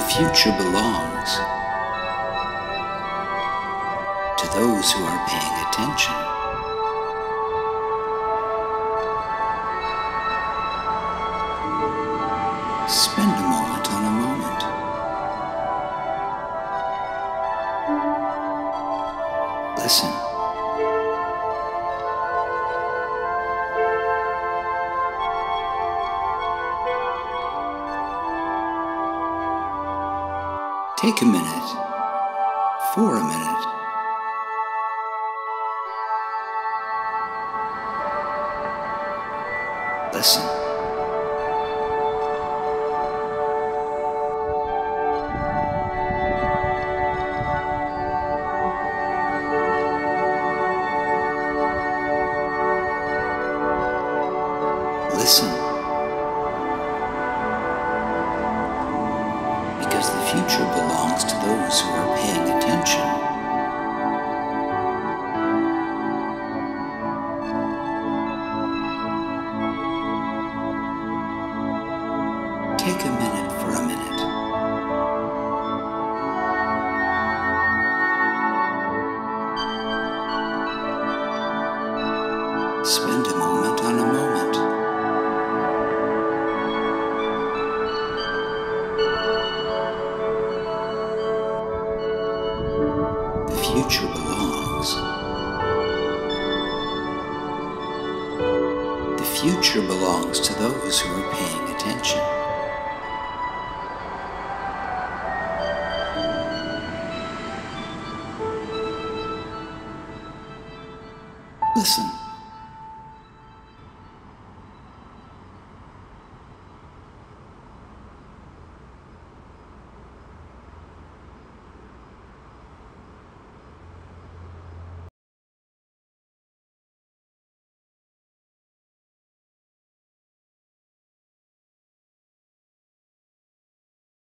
future belongs to those who are paying attention. Spend a moment on a moment. Listen. Take a minute for a minute. Listen. Listen. Because the future belongs to those who are paying attention. Take a minute for a minute. Spend a moment on a moment. The future belongs. The future belongs to those who are paying attention. Listen.